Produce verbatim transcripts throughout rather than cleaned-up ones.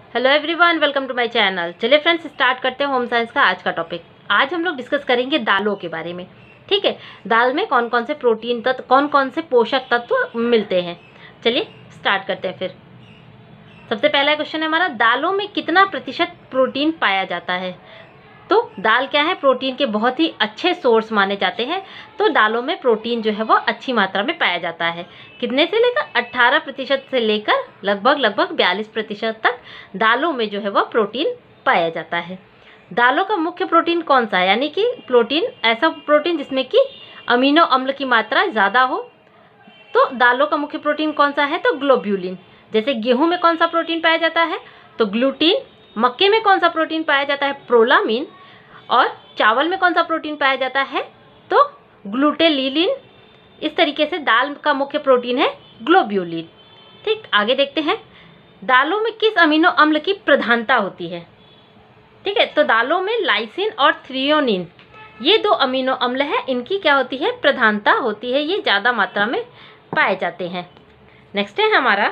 Hello everyone, welcome to my channel. चलिए friends, start करते हैं होम साइंस का आज का टॉपिक। आज हम लोग डिस्कस करेंगे दालों के बारे में। ठीक है, दाल में कौन कौन से प्रोटीन तत्व, कौन कौन से पोषक तत्व मिलते हैं। चलिए स्टार्ट करते हैं। फिर सबसे पहला क्वेश्चन है हमारा, दालों में कितना प्रतिशत प्रोटीन पाया जाता है। तो दाल क्या है, प्रोटीन के बहुत ही अच्छे सोर्स माने जाते हैं। तो दालों में प्रोटीन जो है वो अच्छी मात्रा में पाया जाता है। कितने से लेकर अट्ठारह प्रतिशत से लेकर लगभग लगभग बयालीस प्रतिशत तक दालों में जो है वह प्रोटीन पाया जाता है। दालों का मुख्य प्रोटीन कौन सा है, यानी कि प्रोटीन, ऐसा प्रोटीन जिसमें कि अमीनो अम्ल की मात्रा ज़्यादा हो। तो दालों का मुख्य प्रोटीन कौन सा है, तो ग्लोब्यूलिन। जैसे गेहूं में कौन सा प्रोटीन पाया जाता है, तो ग्लूटीन। मक्के में कौन सा प्रोटीन पाया जाता है, प्रोलामीन। और चावल में कौन सा प्रोटीन पाया जाता है, तो ग्लूटेलिन। इस तरीके से दाल का मुख्य प्रोटीन है ग्लोब्यूलिन। ठीक, आगे देखते हैं, दालों में किस अमीनो अम्ल की प्रधानता होती है। ठीक है, तो दालों में लाइसिन और थ्रियोनिन, ये दो अमीनो अम्ल है, इनकी क्या होती है, प्रधानता होती है। ये ज़्यादा मात्रा में पाए जाते हैं। नेक्स्ट है हमारा,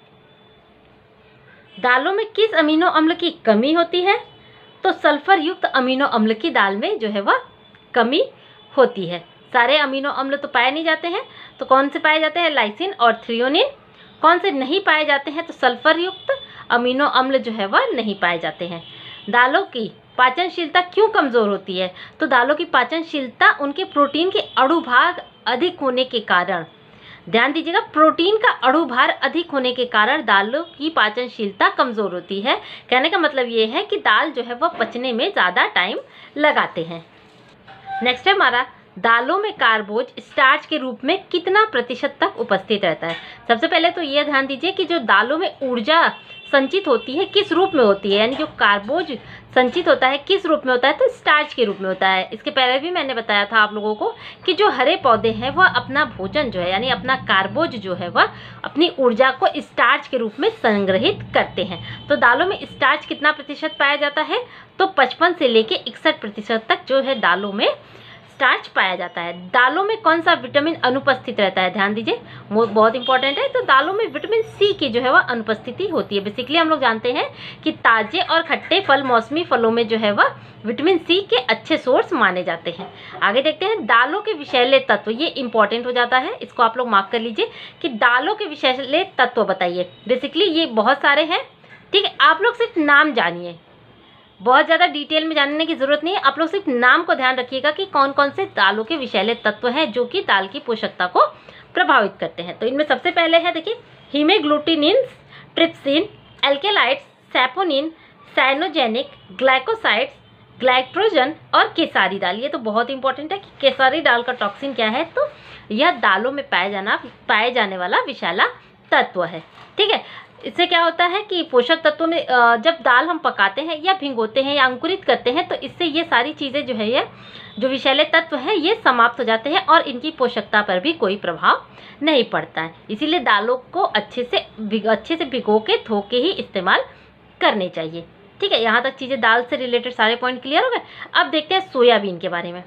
दालों में किस अमीनो अम्ल की कमी होती है, तो सल्फर युक्त अमीनो अम्ल की दाल में जो है वह कमी होती है। सारे अमीनो अम्ल तो पाए नहीं जाते हैं, तो कौन से पाए जाते हैं, लाइसिन और थ्रियोनिन। कौन से नहीं पाए जाते हैं, तो सल्फर युक्त अमीनो अम्ल जो है वह नहीं पाए जाते हैं। दालों की पाचनशीलता क्यों कमज़ोर होती है, तो दालों की पाचनशीलता उनके प्रोटीन के अणु भाग अधिक होने के कारण, ध्यान दीजिएगा, प्रोटीन का अणु भार अधिक होने के कारण दालों की पाचनशीलता कमज़ोर होती है। कहने का मतलब ये है कि दाल जो है वह पचने में ज़्यादा टाइम लगाते हैं। नेक्स्ट है हमारा, दालों में कार्बोज स्टार्च के रूप में कितना प्रतिशत तक उपस्थित रहता है। सबसे पहले तो ये ध्यान दीजिए कि जो दालों में ऊर्जा संचित होती है किस रूप में होती है, यानी जो कार्बोज संचित होता है किस रूप में होता है, तो स्टार्च के रूप में होता है। इसके पहले भी मैंने बताया था आप लोगों को कि जो हरे पौधे हैं वह अपना भोजन जो है, यानी अपना कार्बोज जो है वह अपनी ऊर्जा को स्टार्च के रूप में संग्रहित करते हैं। तो दालों में स्टार्च कितना प्रतिशत पाया जाता है, तो पचपन से लेके इकसठ प्रतिशत तक जो है दालों में स्टार्च पाया जाता है। दालों में कौन सा विटामिन अनुपस्थित रहता है, ध्यान दीजिए, बहुत इंपॉर्टेंट है। तो दालों में विटामिन सी की जो है वह अनुपस्थिति होती है। बेसिकली हम लोग जानते हैं कि ताजे और खट्टे फल, मौसमी फलों में जो है वह विटामिन सी के अच्छे सोर्स माने जाते हैं। आगे देखते हैं, दालों के विषैले तत्व, ये इंपॉर्टेंट हो जाता है, इसको आप लोग मार्क कर लीजिए कि दालों के विषैले तत्व बताइए। बेसिकली ये बहुत सारे हैं। ठीक है, आप लोग सिर्फ नाम जानिए, बहुत ज़्यादा डिटेल में जानने की ज़रूरत नहीं है। आप लोग सिर्फ नाम को ध्यान रखिएगा कि कौन कौन से दालों के विषैले तत्व हैं जो कि दाल की पोषकता को प्रभावित करते हैं। तो इनमें सबसे पहले है, देखिए, haemagglutinins, trypsin, alkaloids, saponin, cyanogenic, glycosides, ग्लाइट्रोजन और केसारी दाल। ये तो बहुत इंपॉर्टेंट है कि केसारी दाल का टॉक्सिन क्या है, तो यह दालों में पाया जाना पाए जाने वाला विषैला तत्व है। ठीक है, इससे क्या होता है कि पोषक तत्वों में जब दाल हम पकाते हैं या भिगोते हैं या अंकुरित करते हैं, तो इससे ये सारी चीज़ें जो है, ये जो विषैले तत्व हैं ये समाप्त हो जाते हैं और इनकी पोषकता पर भी कोई प्रभाव नहीं पड़ता है। इसीलिए दालों को अच्छे से अच्छे से भिगो के धो के ही इस्तेमाल करने चाहिए। ठीक है, यहाँ तक चीज़ें दाल से रिलेटेड सारे पॉइंट क्लियर हो गए। अब देखते हैं सोयाबीन के बारे में।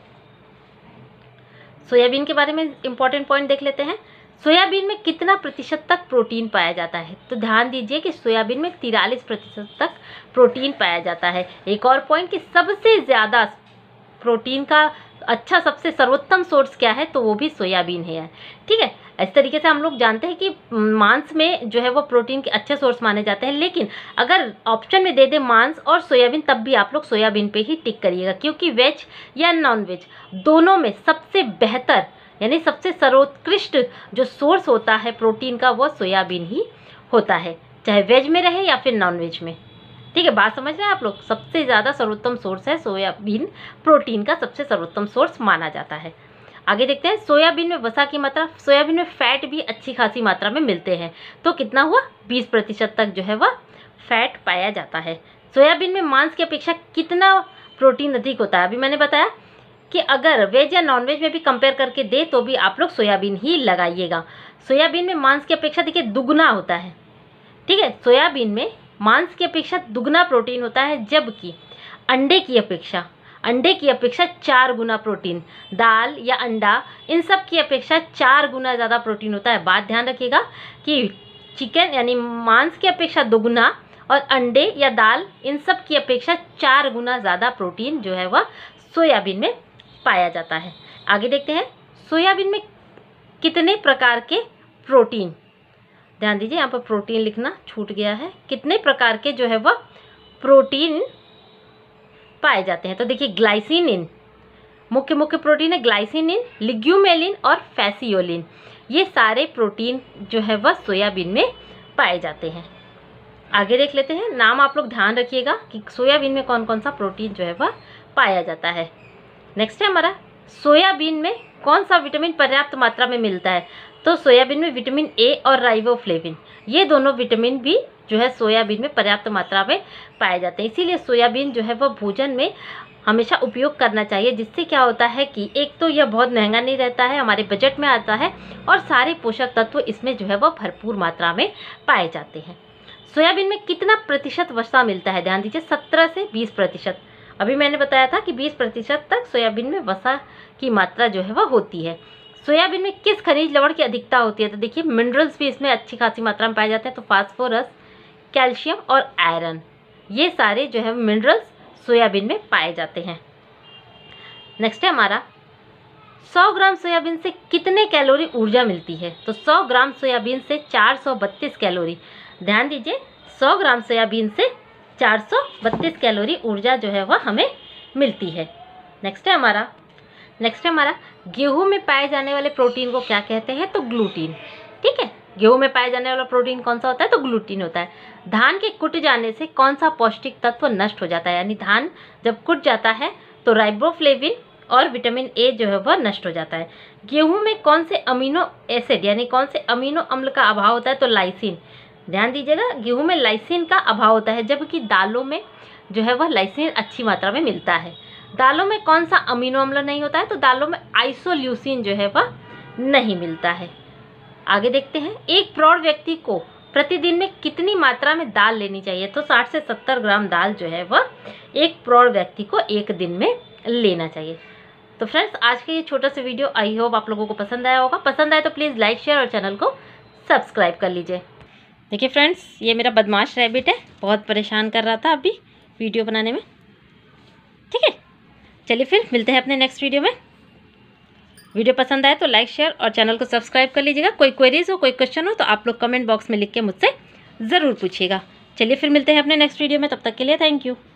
सोयाबीन के बारे में इंपॉर्टेंट पॉइंट देख लेते हैं। सोयाबीन में कितना प्रतिशत तक प्रोटीन पाया जाता है, तो ध्यान दीजिए कि सोयाबीन में तिरालीस प्रतिशत तक प्रोटीन पाया जाता है। एक और पॉइंट कि सबसे ज़्यादा प्रोटीन का अच्छा, सबसे सर्वोत्तम सोर्स क्या है, तो वो भी सोयाबीन है। ठीक है, इस तरीके से हम लोग जानते हैं कि मांस में जो है वो प्रोटीन के अच्छे सोर्स माने जाते हैं। लेकिन अगर ऑप्शन में दे दे मांस और सोयाबीन, तब भी आप लोग सोयाबीन पे ही टिक करिएगा, क्योंकि वेज या नॉन वेज दोनों में सबसे बेहतर, यानी सबसे सर्वोत्कृष्ट जो सोर्स होता है प्रोटीन का, वो सोयाबीन ही होता है, चाहे वेज में रहे या फिर नॉन वेज में। ठीक है, बात समझ रहे हैं आप लोग, सबसे ज़्यादा सर्वोत्तम सोर्स है सोयाबीन, प्रोटीन का सबसे सर्वोत्तम सोर्स माना जाता है। आगे देखते हैं, सोयाबीन में वसा की मात्रा, सोयाबीन में फैट भी अच्छी खासी मात्रा में मिलते हैं। तो कितना हुआ, बीस प्रतिशत तक जो है वह फैट पाया जाता है। सोयाबीन में मांस की अपेक्षा कितना प्रोटीन अधिक होता है, अभी मैंने बताया कि अगर वेज या नॉन वेज में भी कंपेयर करके दे तो भी आप लोग सोयाबीन ही लगाइएगा। सोयाबीन में मांस की अपेक्षा देखिए दुगना होता है। ठीक है, सोयाबीन में मांस की अपेक्षा दुगना प्रोटीन होता है, जबकि अंडे की अपेक्षा अंडे की अपेक्षा चार गुना प्रोटीन, दाल या अंडा इन सब की अपेक्षा चार गुना ज़्यादा प्रोटीन होता है। बात ध्यान रखिएगा कि चिकन यानी मांस की अपेक्षा दोगुना और अंडे या दाल इन सब की अपेक्षा चार गुना ज़्यादा प्रोटीन जो है वह सोयाबीन में पाया जाता है। आगे देखते हैं सोयाबीन में कितने प्रकार के प्रोटीन, ध्यान दीजिए यहाँ पर प्रोटीन लिखना छूट गया है, कितने प्रकार के जो है वह प्रोटीन पाए जाते हैं। तो देखिए ग्लाइसिनिन मुख्य मुख्य प्रोटीन है, ग्लाइसिनिन, लिग्यूमेलिन और फैसियोलिन, ये सारे प्रोटीन जो है वह सोयाबीन में पाए जाते हैं। आगे देख लेते हैं, नाम आप लोग ध्यान रखिएगा कि सोयाबीन में कौन कौन सा प्रोटीन जो है वह पाया जाता है। नेक्स्ट है हमारा सोयाबीन में कौन सा विटामिन पर्याप्त मात्रा में मिलता है। तो सोयाबीन में विटामिन ए और राइबोफ्लेविन ये दोनों विटामिन भी जो है सोयाबीन में पर्याप्त मात्रा में पाए जाते हैं। इसीलिए सोयाबीन जो है वह भोजन में हमेशा उपयोग करना चाहिए, जिससे क्या होता है कि एक तो यह बहुत महंगा नहीं रहता है, हमारे बजट में आता है और सारे पोषक तत्व इसमें जो है वह भरपूर मात्रा में पाए जाते हैं। सोयाबीन में कितना प्रतिशत वसा मिलता है, ध्यान दीजिए सत्रह से बीस प्रतिशत। अभी मैंने बताया था कि बीस प्रतिशत तक सोयाबीन में वसा की मात्रा जो है वह होती है। सोयाबीन में किस खनिज लवण की अधिकता होती है, तो देखिए मिनरल्स भी इसमें अच्छी खासी मात्रा में पाए जाते हैं। तो फास्फोरस, कैल्शियम और आयरन ये सारे जो है मिनरल्स सोयाबीन में पाए जाते हैं। नेक्स्ट है हमारा सौ ग्राम सोयाबीन से कितने कैलोरी ऊर्जा मिलती है। तो सौ ग्राम सोयाबीन से चार सौ बत्तीस कैलोरी, ध्यान दीजिए सौ ग्राम सोयाबीन से चार सौ बत्तीस कैलोरी ऊर्जा जो है वह हमें मिलती है। नेक्स्ट है हमारा नेक्स्ट है हमारा गेहूं में पाए जाने वाले प्रोटीन को क्या कहते हैं, तो ग्लूटीन। ठीक है, गेहूं में पाए जाने वाला प्रोटीन कौन सा होता है, तो ग्लूटीन होता है। धान के कुट जाने से कौन सा पौष्टिक तत्व नष्ट हो जाता है, यानी धान जब कुट जाता है तो राइबोफ्लेविन और विटामिन ए जो है वह नष्ट हो जाता है। गेहूं में कौन से अमीनो एसिड यानी कौन से अमीनो अम्ल का अभाव होता है, तो लाइसिन। ध्यान दीजिएगा गेहूं में लाइसिन का अभाव होता है, जबकि दालों में जो है वह लाइसिन अच्छी मात्रा में मिलता है। दालों में कौन सा अमीनो अम्ल नहीं होता है, तो दालों में आइसोल्यूसिन जो है वह नहीं मिलता है। आगे देखते हैं एक प्रौढ़ व्यक्ति को प्रतिदिन में कितनी मात्रा में दाल लेनी चाहिए। तो साठ से सत्तर ग्राम दाल जो है वह एक प्रौढ़ व्यक्ति को एक दिन में लेना चाहिए। तो फ्रेंड्स आज का ये छोटा सा वीडियो आई होप आप लोगों को पसंद आया होगा। पसंद आए तो प्लीज़ लाइक शेयर और चैनल को सब्सक्राइब कर लीजिए। देखिए फ्रेंड्स ये मेरा बदमाश रैबिट है, बहुत परेशान कर रहा था अभी वीडियो बनाने में। ठीक है, चलिए फिर मिलते हैं अपने नेक्स्ट वीडियो में। वीडियो पसंद आए तो लाइक शेयर और चैनल को सब्सक्राइब कर लीजिएगा। कोई क्वेरीज हो कोई क्वेश्चन हो तो आप लोग कमेंट बॉक्स में लिख के मुझसे ज़रूर पूछिएगा। चलिए फिर मिलते हैं अपने नेक्स्ट वीडियो में, तब तक के लिए थैंक यू।